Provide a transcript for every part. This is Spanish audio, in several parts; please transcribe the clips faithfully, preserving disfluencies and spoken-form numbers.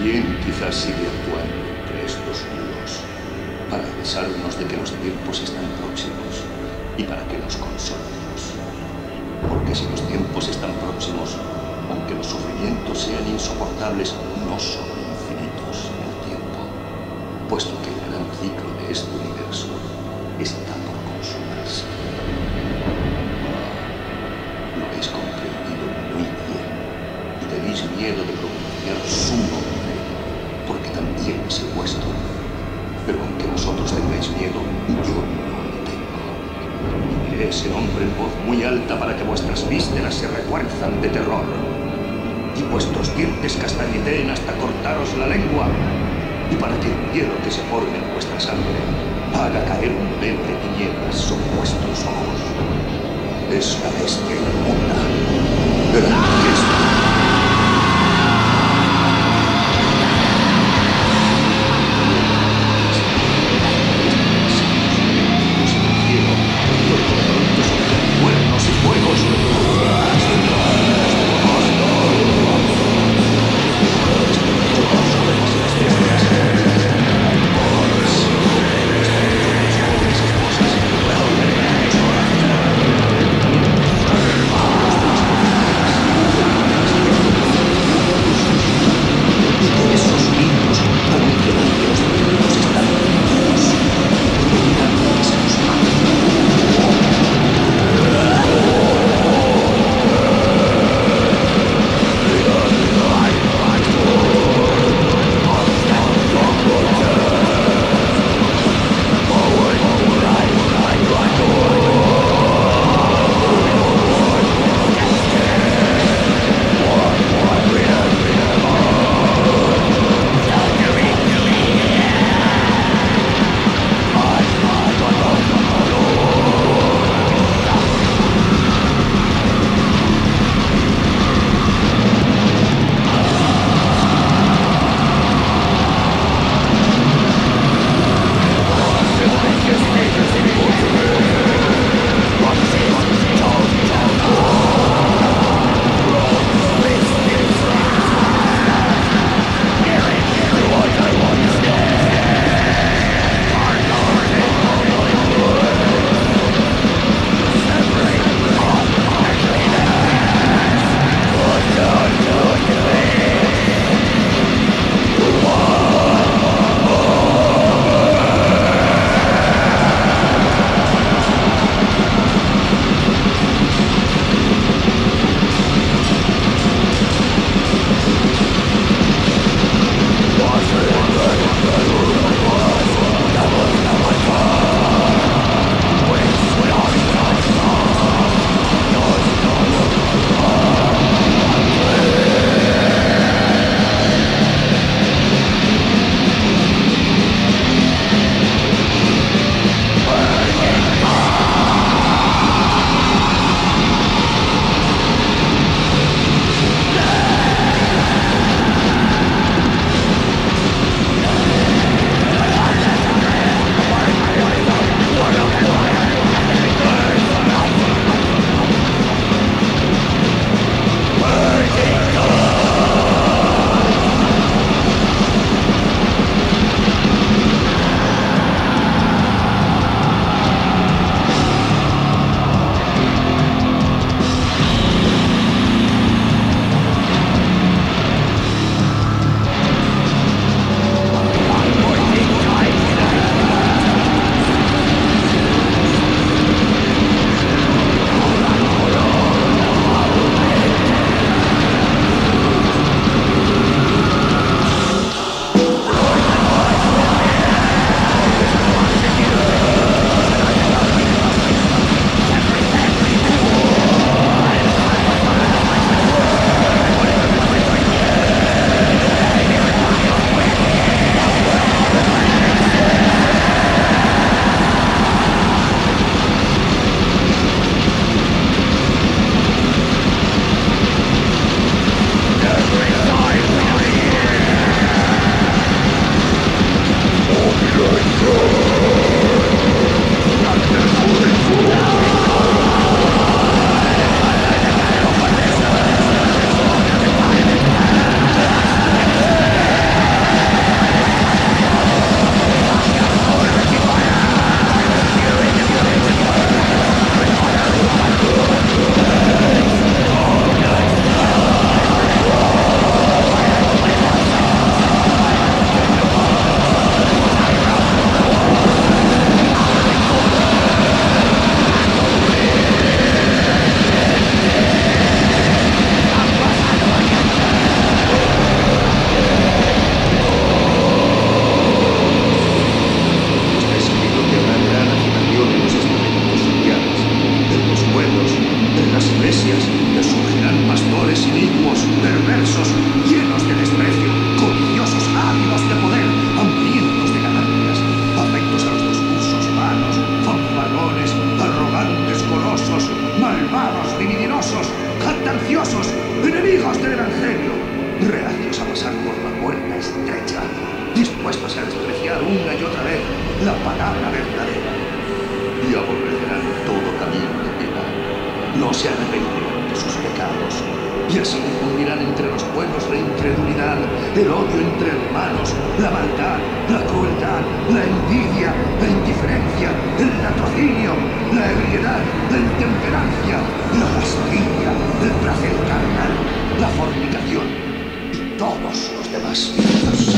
¿Quién quizás sigue actuando entre estos muros para avisarnos de que los tiempos están próximos y para que nos consolemos? Porque si los tiempos están próximos, aunque los sufrimientos sean insoportables, no son infinitos en el tiempo, puesto que el gran ciclo de este universo está por consumarse. Lo habéis comprendido muy bien y tenéis miedo de pronunciar su nombre, porque también es el vuestro. Pero aunque vosotros tengáis miedo, yo no lo tengo. Y diré ese nombre en voz muy alta para que vuestras vísceras se refuerzan de terror y vuestros dientes castañeteen hasta cortaros la lengua, y para que el miedo que se forme en vuestra sangre haga caer un velo de tinieblas sobre vuestros ojos. Es la bestia inmunda, el anticristo. Cuernos y fuegos. malvados, libidinosos, jactanciosos, enemigos del Evangelio, reacios a pasar por la puerta estrecha, dispuestos a despreciar una y otra vez la palabra verdadera, y aborrecerán todo camino de piedad. No se arrepentirán de sus pecados, y así difundirán entre los pueblos la incredulidad, el odio entre hermanos, la maldad, la crueldad, la envidia, la indiferencia, el latrocinio, la ebriedad, la intemperancia, la lascivia, el placer carnal, la fornicación y todos los demás vicios.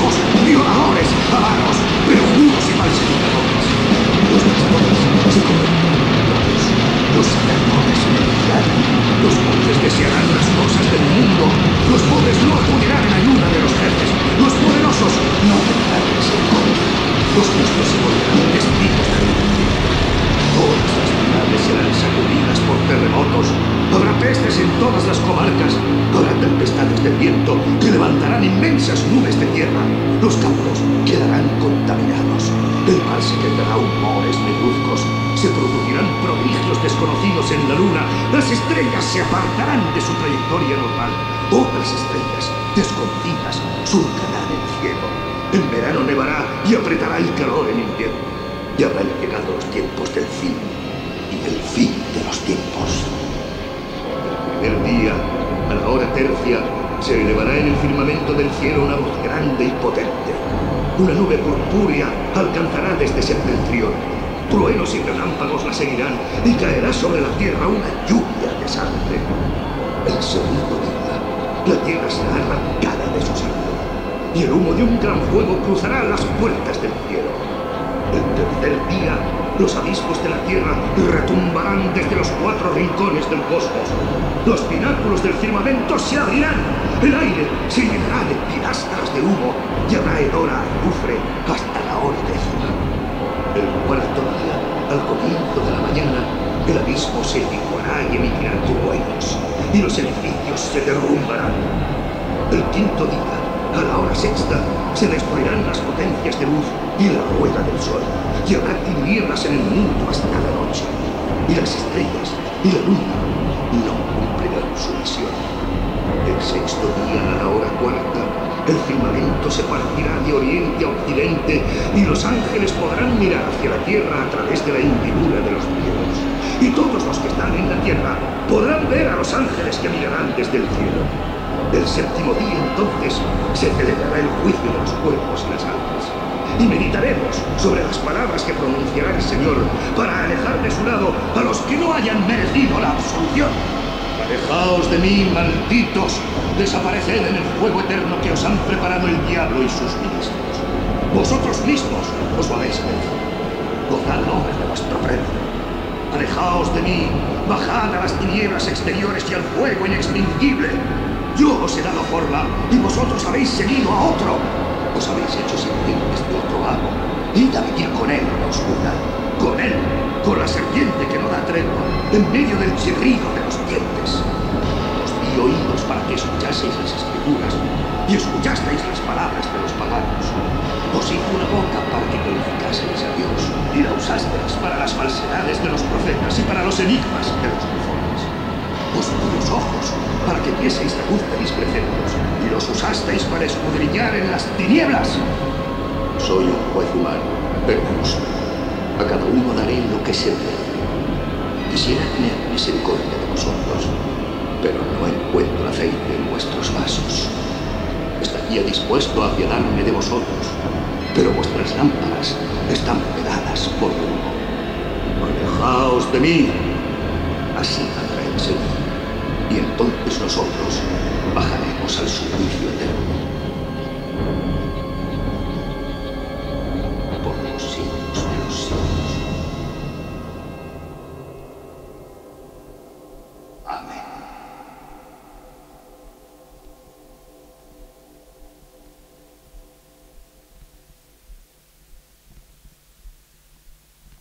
Se convirtió justos se volverán testigos de la muerte. Todas las ciudades serán sacudidas por terremotos. Habrá pestes en todas las comarcas. Habrá tempestades de viento que levantarán inmensas nubes de tierra. Los campos quedarán contaminados. El mar se tendrá humores negruzcos. Se producirán prodigios desconocidos en la luna. Las estrellas se apartarán de su trayectoria normal. Otras estrellas desconocidas surcarán el cielo. En verano nevará y apretará el calor en invierno. Y habrán llegado los tiempos del fin. Y el fin de los tiempos. El primer día, a la hora tercia, se elevará en el firmamento del cielo una voz grande y potente. Una nube purpúrea alcanzará desde septentrión. Truenos y relámpagos la seguirán y caerá sobre la tierra una lluvia de sangre. El segundo día, la tierra será arrancada de su sitio y el humo de un gran fuego cruzará las puertas del cielo. El tercer día, los abismos de la tierra retumbarán desde los cuatro rincones del cosmos. Los pináculos del firmamento se abrirán. El aire se llenará de pilastras de humo y habrá hedor a azufre hasta la hora décima. El cuarto día, al comienzo de la mañana, el abismo se licuará y emitirá truenos, y los edificios se derrumbarán. El quinto día, a la hora sexta, se destruirán las potencias de luz y la rueda del sol, y habrá tinieblas en el mundo hasta la noche, y las estrellas y la luna no cumplirán su misión. El sexto día, a la hora cuarta, el firmamento se partirá de oriente a occidente y los ángeles podrán mirar hacia la tierra a través de la hendidura de los cielos. Y todos los que están en la tierra podrán ver a los ángeles que mirarán desde el cielo. El séptimo día, entonces, se celebrará el juicio de los cuerpos y las almas. Y meditaremos sobre las palabras que pronunciará el Señor para alejar de su lado a los que no hayan merecido la absolución. Alejaos de mí, malditos. Desapareced en el fuego eterno que os han preparado el diablo y sus ministros. Vosotros mismos os lo habéis merecido. Gozad hombres de vuestro premio. Alejaos de mí, bajad a las tinieblas exteriores y al fuego inextinguible. Yo os he dado forma y vosotros habéis seguido a otro. Os habéis hecho sirvientes de otro amo. Id a vivir con él en la oscuridad. Con él, con la serpiente que no da tregua, en medio del chirrido de los dientes. Os di oídos para que escuchaseis las escrituras y escuchasteis las palabras de los paganos. Os hice una boca para que glorificaseis a Dios y la usasteis para las falsedades de los profetas y para los enigmas de los bufones. Os di los ojos para que vieseis la luz de mis preceptos y los usasteis para escudriñar en las tinieblas. Soy un juez humano, pero justo. A cada uno daré lo que se merece. Quisiera tener misericordia de vosotros, pero no encuentro aceite en vuestros vasos. Estaría dispuesto a apiadarme de vosotros, pero vuestras lámparas están pegadas por humo. Alejaos de mí. Así vendrá el Señor, y entonces nosotros bajaremos al suplicio eterno.